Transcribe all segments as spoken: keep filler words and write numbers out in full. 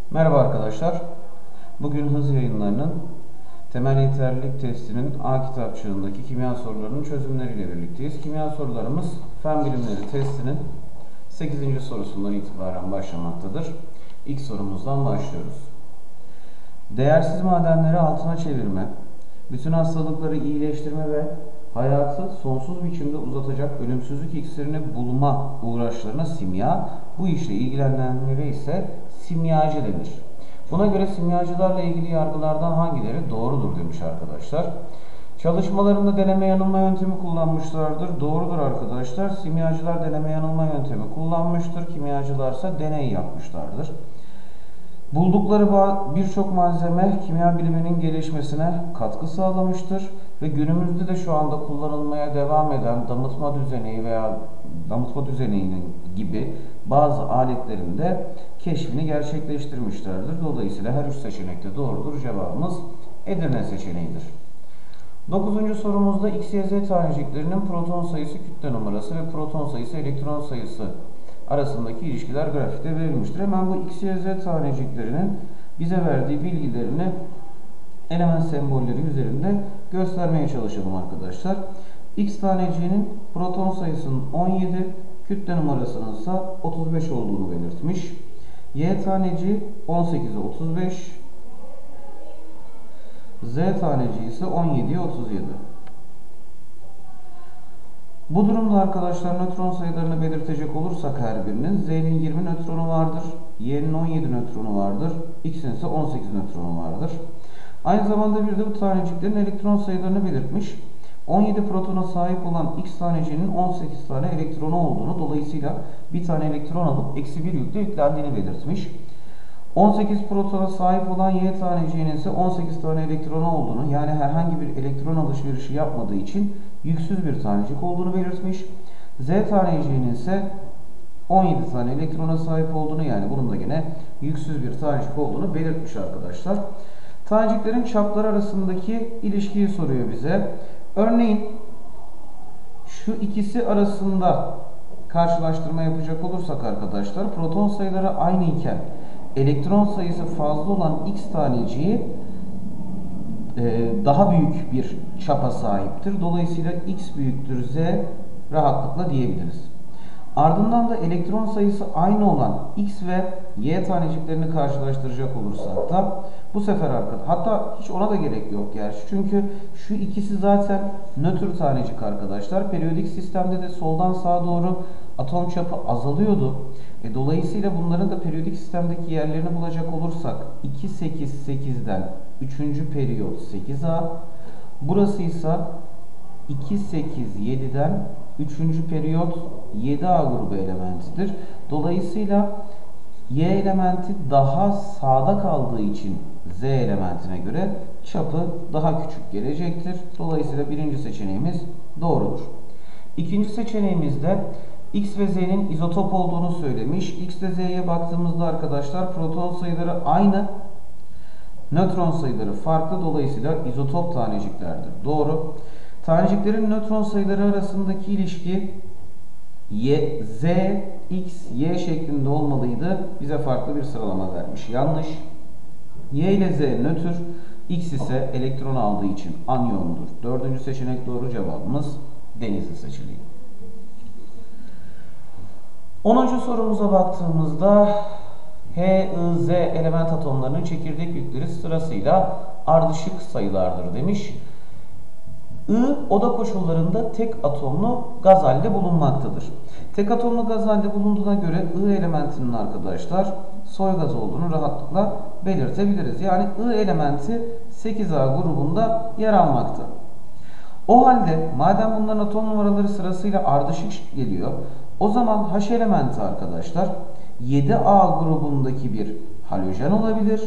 Merhaba arkadaşlar. Bugün hız yayınlarının temel yeterlilik testinin A kitapçığındaki kimya sorularının çözümleriyle birlikteyiz. Kimya sorularımız fen bilimleri testinin sekizinci sorusundan itibaren başlamaktadır. İlk sorumuzdan başlıyoruz. Değersiz madenleri altına çevirme, bütün hastalıkları iyileştirme ve hayatı sonsuz biçimde uzatacak ölümsüzlük iksirini bulma uğraşlarına simya, bu işle ilgilenenlere ise simyacı denir. Buna göre simyacılarla ilgili yargılardan hangileri doğrudur demiş arkadaşlar. Çalışmalarında deneme yanılma yöntemi kullanmışlardır. Doğrudur arkadaşlar. Simyacılar deneme yanılma yöntemi kullanmıştır. Kimyacılarsa deney yapmışlardır. Buldukları birçok malzeme kimya biliminin gelişmesine katkı sağlamıştır ve günümüzde de şu anda kullanılmaya devam eden damıtma düzeneği veya damıtma düzeneğinin gibi bazı aletlerin de keşfini gerçekleştirmişlerdir. Dolayısıyla her üç seçenekte doğrudur. Cevabımız Edirne seçeneğidir. Dokuzuncu sorumuzda X, Y, Z taneciklerinin proton sayısı, kütle numarası ve proton sayısı, elektron sayısı arasındaki ilişkiler grafikte verilmiştir. Hemen bu X, Y, Z taneciklerinin bize verdiği bilgilerini element sembolleri üzerinde göstermeye çalışalım arkadaşlar. X taneciğinin proton sayısının on yedi, kütle numarasının ise otuz beş olduğunu belirtmiş. Y taneciği on sekize otuz beş, Z taneciği ise on yediye otuz yedi. Bu durumda arkadaşlar nötron sayılarını belirtecek olursak her birinin Z'nin yirmi nötronu vardır, Y'nin on yedi nötronu vardır, X'in ise on sekiz nötronu vardır. Aynı zamanda bir de bu taneciklerin elektron sayılarını belirtmiş. on yedi protona sahip olan X taneciğinin on sekiz tane elektronu olduğunu, dolayısıyla bir tane elektron alıp eksi bir yükle yüklendiğini belirtmiş. on sekiz protona sahip olan Y taneciğinin ise on sekiz tane elektronu olduğunu, yani herhangi bir elektron alışverişi yapmadığı için yüksüz bir tanecik olduğunu belirtmiş. Z taneciğinin ise on yedi tane elektrona sahip olduğunu, yani bunun da yine yüksüz bir tanecik olduğunu belirtmiş arkadaşlar. Taneciklerin çapları arasındaki ilişkiyi soruyor bize. Örneğin şu ikisi arasında karşılaştırma yapacak olursak arkadaşlar, proton sayıları aynı iken elektron sayısı fazla olan X taneciği daha büyük bir çapa sahiptir. Dolayısıyla X büyüktür Z rahatlıkla diyebiliriz. Ardından da elektron sayısı aynı olan X ve Y taneciklerini karşılaştıracak olursak da bu sefer arkadaşlar, hatta hiç ona da gerek yok gerçi. Çünkü şu ikisi zaten nötr tanecik arkadaşlar. Periyodik sistemde de soldan sağa doğru atom çapı azalıyordu. E, dolayısıyla bunların da periyodik sistemdeki yerlerini bulacak olursak iki sekiz sekizden üçüncü periyot sekiz A, burası ise iki sekiz yediden üçüncü periyot yedi A grubu elementidir. Dolayısıyla Y elementi daha sağda kaldığı için Z elementine göre çapı daha küçük gelecektir. Dolayısıyla birinci seçeneğimiz doğrudur. İkinci seçeneğimizde X ve Z'nin izotop olduğunu söylemiş. X ve Z'ye baktığımızda arkadaşlar proton sayıları aynı, nötron sayıları farklı, dolayısıyla izotop taneciklerdir. Doğru. Taneciklerin nötron sayıları arasındaki ilişki Y, Z, X, Y şeklinde olmalıydı. Bize farklı bir sıralama vermiş. Yanlış. Y ile Z nötr, X ise elektron aldığı için anyondur. Dördüncü seçenek doğru, cevabımız Denizli seçeneği. Onuncu sorumuza baktığımızda H, I, Z element atomlarının çekirdek yükleri sırasıyla ardışık sayılardır demiş. I, oda koşullarında tek atomlu gaz halde bulunmaktadır. Tek atomlu gaz halde bulunduğuna göre I elementinin arkadaşlar soy gaz olduğunu rahatlıkla belirtebiliriz. Yani I elementi sekiz A grubunda yer almakta. O halde madem bunların atom numaraları sırasıyla ardışık geliyor, o zaman H elementi arkadaşlar yedi A grubundaki bir halojen olabilir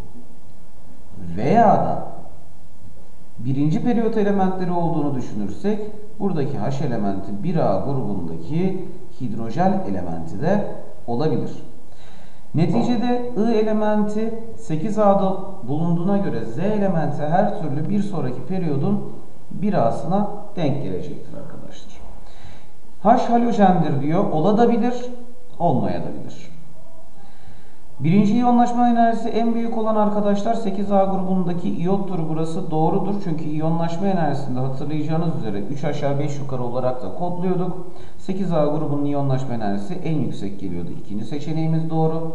veya da birinci periyot elementleri olduğunu düşünürsek buradaki H elementi bir A grubundaki hidrojen elementi de olabilir. Neticede I elementi sekiz A'da bulunduğuna göre Z elementi her türlü bir sonraki periyodun bir A'sına denk gelecektir arkadaşlar. H halojendir diyor. Olabilir, olmayabilir. Birinci iyonlaşma enerjisi en büyük olan arkadaşlar sekiz A grubundaki iyottur. Burası doğrudur. Çünkü iyonlaşma enerjisinde hatırlayacağınız üzere üç aşağı beş yukarı olarak da kodluyorduk. sekiz A grubunun iyonlaşma enerjisi en yüksek geliyordu. İkinci seçeneğimiz doğru.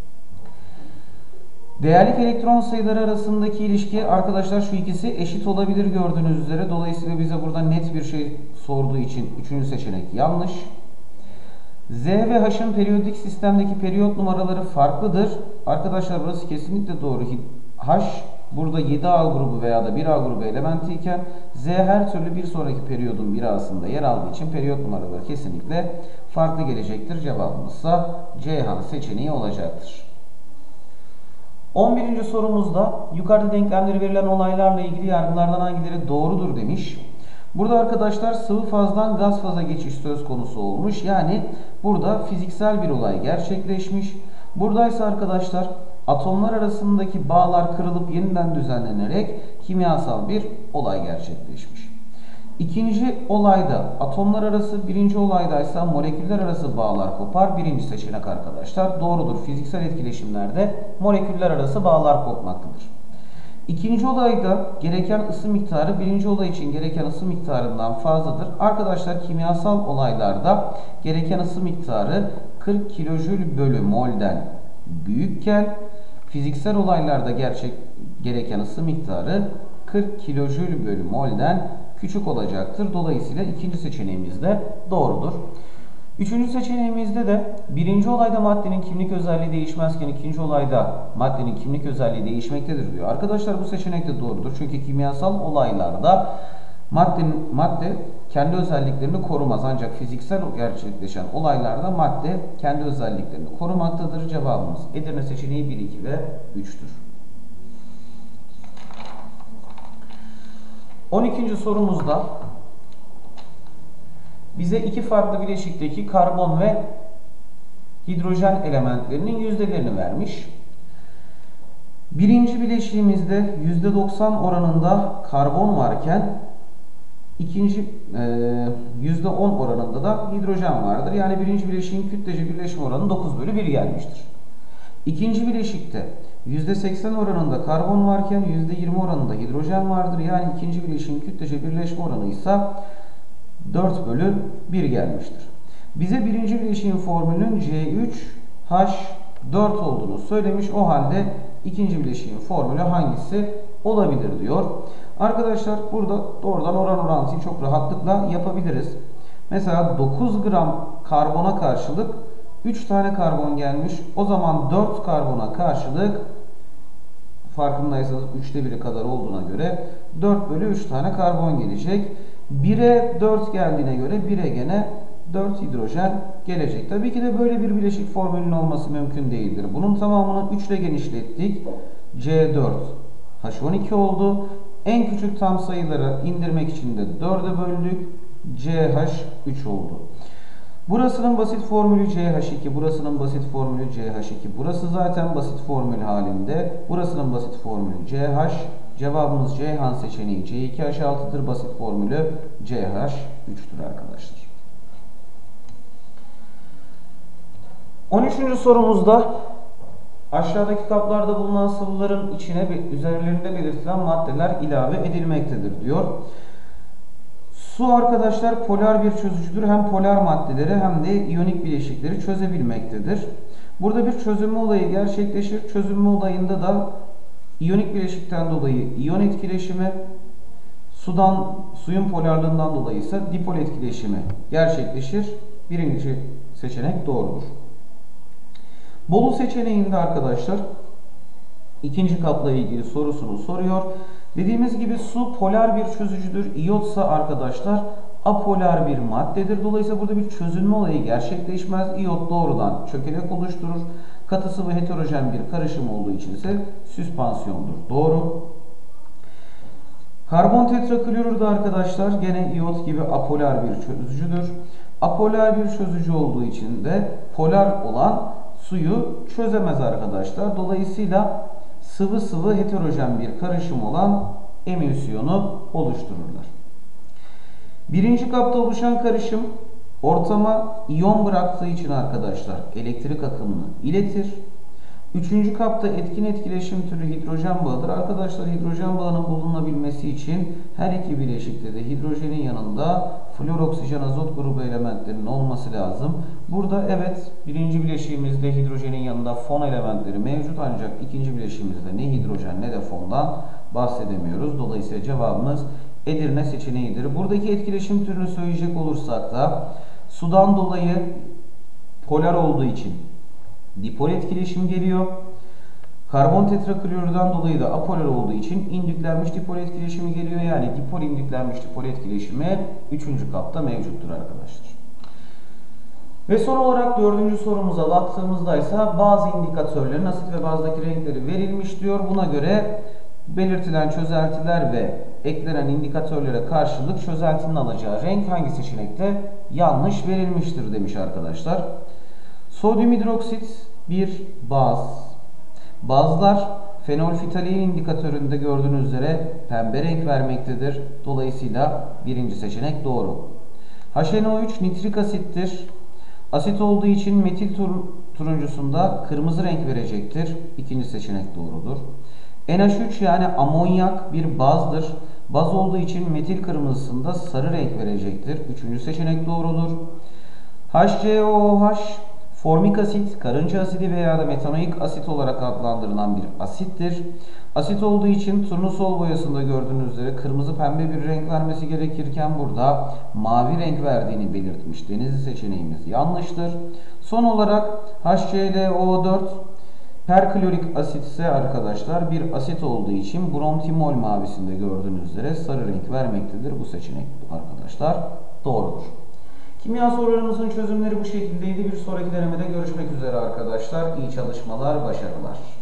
Değerlik elektron sayıları arasındaki ilişki arkadaşlar şu ikisi eşit olabilir gördüğünüz üzere. Dolayısıyla bize burada net bir şey sorduğu için üçüncü seçenek yanlış. Z ve H'ın periyodik sistemdeki periyot numaraları farklıdır. Arkadaşlar burası kesinlikle doğru. H burada yedi A grubu veya da bir A grubu elementi iken Z her türlü bir sonraki periyodun bir A'sında yer aldığı için periyot numaraları kesinlikle farklı gelecektir. Cevabımızsa Ceyhan seçeneği olacaktır. on birinci sorumuzda yukarıda denklemleri verilen olaylarla ilgili yargılardan hangileri doğrudur demiş. Burada arkadaşlar sıvı fazdan gaz faza geçiş söz konusu olmuş. Yani burada fiziksel bir olay gerçekleşmiş. Buradaysa arkadaşlar atomlar arasındaki bağlar kırılıp yeniden düzenlenerek kimyasal bir olay gerçekleşmiş. İkinci olayda atomlar arası, birinci olaydaysa moleküller arası bağlar kopar. Birinci seçenek arkadaşlar doğrudur. Fiziksel etkileşimlerde moleküller arası bağlar kopmaktadır. İkinci olayda gereken ısı miktarı birinci olay için gereken ısı miktarından fazladır. Arkadaşlar kimyasal olaylarda gereken ısı miktarı kırk kilojül bölü mol'den büyükken fiziksel olaylarda gerçek gereken ısı miktarı kırk kilojül bölü mol'den küçük olacaktır. Dolayısıyla ikinci seçeneğimiz de doğrudur. Üçüncü seçeneğimizde de birinci olayda maddenin kimlik özelliği değişmezken ikinci olayda maddenin kimlik özelliği değişmektedir diyor. Arkadaşlar bu seçenek de doğrudur. Çünkü kimyasal olaylarda maddenin, madde kendi özelliklerini korumaz. Ancak fiziksel gerçekleşen olaylarda madde kendi özelliklerini korumaktadır. Cevabımız Edirne seçeneği bir, iki ve üç'tür. on ikinci sorumuzda bize iki farklı bileşikteki karbon ve hidrojen elementlerinin yüzdelerini vermiş. Birinci bileşiğimizde yüzde doksan oranında karbon varken ikinci yüzde on oranında da hidrojen vardır. Yani birinci bileşiğin kütlece birleşme oranı dokuz bölü bir gelmiştir. İkinci bileşikte yüzde seksen oranında karbon varken yüzde yirmi oranında hidrojen vardır. Yani ikinci bileşiğin kütlece birleşme oranı ise dört bölü bir gelmiştir. Bize birinci bileşiğin formülünün C üç H dört olduğunu söylemiş. O halde ikinci bileşiğin formülü hangisi olabilir diyor. Arkadaşlar burada doğrudan oran orantıyı çok rahatlıkla yapabiliriz. Mesela dokuz gram karbona karşılık üç tane karbon gelmiş. O zaman dört karbona karşılık farkındaysanız üçte biri kadar olduğuna göre dört bölü üç tane karbon gelecek. bire dört geldiğine göre bire gene dört hidrojen gelecek. Tabii ki de böyle bir bileşik formülünün olması mümkün değildir. Bunun tamamını üç ile genişlettik. C dört H on iki oldu. En küçük tam sayıları indirmek için de dörde böldük. C H üç oldu. Burasının basit formülü C H iki, burasının basit formülü C H iki. Burası zaten basit formül halinde. Burasının basit formülü C H. Cevabımız Ceyhan seçeneği C iki H altı'dır. Basit formülü C H üç'tür arkadaşlar. on üçüncü sorumuzda aşağıdaki kaplarda bulunan sıvıların içine üzerlerinde belirtilen maddeler ilave edilmektedir diyor. Su arkadaşlar polar bir çözücüdür. Hem polar maddeleri hem de iyonik bileşikleri çözebilmektedir. Burada bir çözünme olayı gerçekleşir. Çözünme olayında da iyonik bileşikten dolayı iyon etkileşimi, sudan suyun polarlığından dolayı ise dipol etkileşimi gerçekleşir. Birinci seçenek doğrudur. Bolu seçeneğinde arkadaşlar ikinci kapla ilgili sorusunu soruyor. Dediğimiz gibi su polar bir çözücüdür. İyotsa arkadaşlar apolar bir maddedir. Dolayısıyla burada bir çözünme olayı gerçekleşmez. İyot doğrudan çökelek oluşturur. Katı sıvı heterojen bir karışım olduğu için ise süspansiyondur. Doğru. Karbon tetraklorür de arkadaşlar gene iyot gibi apolar bir çözücüdür. Apolar bir çözücü olduğu için de polar olan suyu çözemez arkadaşlar. Dolayısıyla sıvı sıvı heterojen bir karışım olan emülsiyonu oluştururlar. Birinci kapta oluşan karışım ortama iyon bıraktığı için arkadaşlar elektrik akımını iletir. Üçüncü kapta etkin etkileşim türü hidrojen bağıdır. Arkadaşlar hidrojen bağının bulunabilmesi için her iki bileşikte de hidrojenin yanında flor, oksijen, azot grubu elementlerinin olması lazım. Burada evet birinci bileşiğimizde hidrojenin yanında fon elementleri mevcut ancak ikinci bileşiğimizde ne hidrojen ne de fondan bahsedemiyoruz. Dolayısıyla cevabımız Edirne seçeneğidir. Buradaki etkileşim türünü söyleyecek olursak da sudan dolayı polar olduğu için dipol etkileşim geliyor. Karbon tetraklorürden dolayı da apolar olduğu için indüklenmiş dipol etkileşimi geliyor. Yani dipol indüklenmiş dipol etkileşimi üçüncü kapta mevcuttur arkadaşlar. Ve son olarak dördüncü sorumuza baktığımızda ise bazı indikatörlerin asit ve bazdaki renkleri verilmiş diyor. Buna göre belirtilen çözeltiler ve eklenen indikatörlere karşılık çözeltinin alacağı renk hangi seçenekte yanlış verilmiştir demiş arkadaşlar. Sodyum hidroksit bir baz. Bazlar fenolftalein indikatöründe gördüğünüz üzere pembe renk vermektedir. Dolayısıyla birinci seçenek doğru. H N O üç nitrik asittir. Asit olduğu için metil tur turuncusunda kırmızı renk verecektir. İkinci seçenek doğrudur. N H üç yani amonyak bir bazdır. Baz olduğu için metil kırmızısında sarı renk verecektir. Üçüncü seçenek doğrudur. H C O O H formik asit, karınca asidi veya da metanoik asit olarak adlandırılan bir asittir. Asit olduğu için turnusol boyasında gördüğünüz üzere kırmızı pembe bir renk vermesi gerekirken burada mavi renk verdiğini belirtmiş. Denizli seçeneğimiz yanlıştır. Son olarak H C l O dört perklorik asit ise arkadaşlar bir asit olduğu için bromtimol mavisinde gördüğünüz üzere sarı renk vermektedir. Bu seçenek arkadaşlar doğrudur. Kimya sorularımızın çözümleri bu şekildeydi. Bir sonraki denemede görüşmek üzere arkadaşlar. İyi çalışmalar, başarılar.